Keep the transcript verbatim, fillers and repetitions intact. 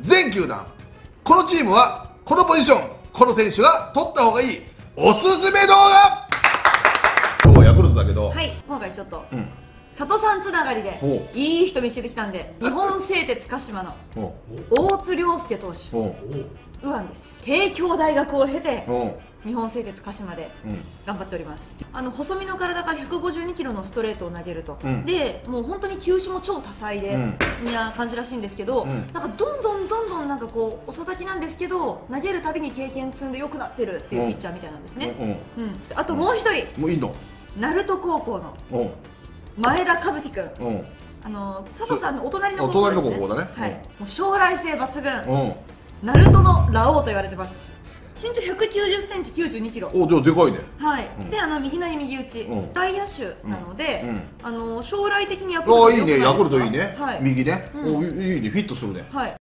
全球団。このチームはこのポジション、この選手が取った方がいいおすすめ動画。今日はヤクルトだけど、 はい、今回ちょっと、 うん、 佐藤さんつながりでほういい人見つけてきたんで、日本製鉄鹿島のほ大津亮介投手、 うほ右腕です。帝京大学を経てうほ日本製鉄鹿島でう、うん、 頑張っております。あの細身の体からひゃくごじゅうにキロのストレートを投げると、 うん、 でもう本当に球種も超多彩で、うん、みんな感じらしいんですけど、うん、なんかどんどんどんどんなんかこう遅咲きなんですけど、投げるたびに経験積んで良くなってるっていうピッチャーみたいなんですね。うん、うん、あともう一人、 もういいの、 鳴門高校の前田和樹君、あの佐藤さんのお隣の高校ですね。お隣の高校だね。はい、もう将来性抜群、鳴門のラオウと言われてます。身長ひゃくきゅうじゅっセンチ、きゅうじゅうにキロ。 お、じゃあでかいね。 はい。 うん、 で、あの右投げ右打ち、うん、大野手なので、うん、あの将来的にヤクルト。ああ、 いいね、ヤクルトいいね。 はい、 右ね。 うん、 お、いいね、フィットするね。 はい。